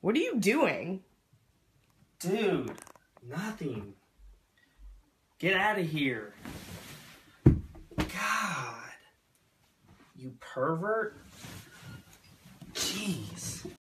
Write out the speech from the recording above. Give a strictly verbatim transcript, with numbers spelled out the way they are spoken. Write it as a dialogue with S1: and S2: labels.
S1: What are you doing?
S2: Dude, nothing. Get out of here. God. You pervert. Jeez.